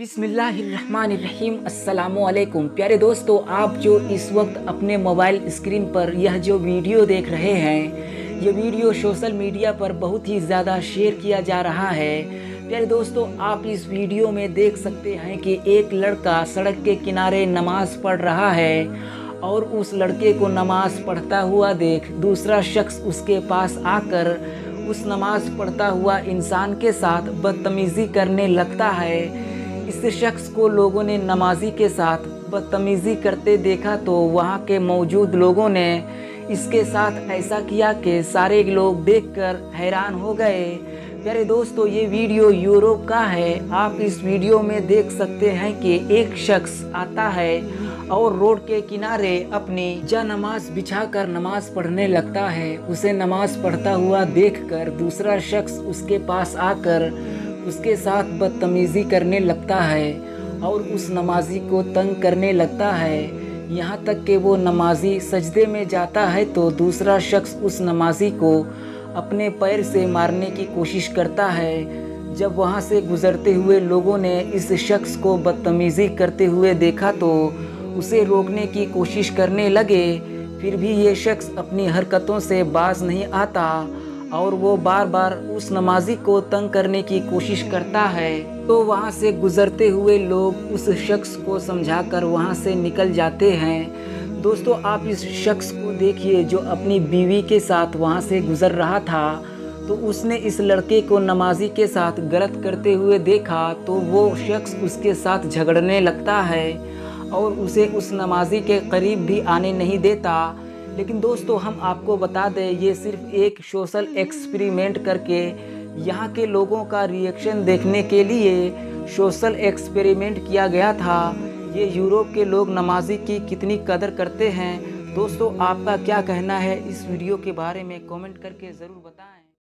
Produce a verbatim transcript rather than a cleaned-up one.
बिस्मिल्लाहिर्रहमानिर्रहीम। अस्सलामुअलैकुम प्यारे दोस्तों, आप जो इस वक्त अपने मोबाइल स्क्रीन पर यह जो वीडियो देख रहे हैं, ये वीडियो सोशल मीडिया पर बहुत ही ज़्यादा शेयर किया जा रहा है। प्यारे दोस्तों, आप इस वीडियो में देख सकते हैं कि एक लड़का सड़क के किनारे नमाज़ पढ़ रहा है और उस लड़के को नमाज़ पढ़ता हुआ देख दूसरा शख्स उसके पास आकर उस नमाज़ पढ़ता हुआ इंसान के साथ बदतमीज़ी करने लगता है। इस शख्स को लोगों ने नमाजी के साथ बदतमीज़ी करते देखा तो वहाँ के मौजूद लोगों ने इसके साथ ऐसा किया कि सारे लोग देखकर हैरान हो गए। प्यारे दोस्तों, ये वीडियो यूरोप का है। आप इस वीडियो में देख सकते हैं कि एक शख्स आता है और रोड के किनारे अपनी जा नमाज बिछाकर नमाज पढ़ने लगता है। उसे नमाज पढ़ता हुआ देखकर दूसरा शख्स उसके पास आकर उसके साथ बदतमीज़ी करने लगता है और उस नमाजी को तंग करने लगता है। यहाँ तक कि वो नमाजी सजदे में जाता है तो दूसरा शख्स उस नमाजी को अपने पैर से मारने की कोशिश करता है। जब वहाँ से गुज़रते हुए लोगों ने इस शख्स को बदतमीज़ी करते हुए देखा तो उसे रोकने की कोशिश करने लगे, फिर भी ये शख्स अपनी हरकतों से बाज नहीं आता और वो बार बार उस नमाजी को तंग करने की कोशिश करता है। तो वहाँ से गुज़रते हुए लोग उस शख्स को समझाकर वहाँ से निकल जाते हैं। दोस्तों, आप इस शख्स को देखिए जो अपनी बीवी के साथ वहाँ से गुज़र रहा था, तो उसने इस लड़के को नमाजी के साथ गलत करते हुए देखा तो वो शख्स उसके साथ झगड़ने लगता है और उसे उस नमाजी के करीब भी आने नहीं देता। लेकिन दोस्तों, हम आपको बता दें, ये सिर्फ एक सोशल एक्सपेरिमेंट करके यहाँ के लोगों का रिएक्शन देखने के लिए सोशल एक्सपेरिमेंट किया गया था। ये यूरोप के लोग नमाजी की कितनी कदर करते हैं। दोस्तों, आपका क्या कहना है इस वीडियो के बारे में कमेंट करके ज़रूर बताएं।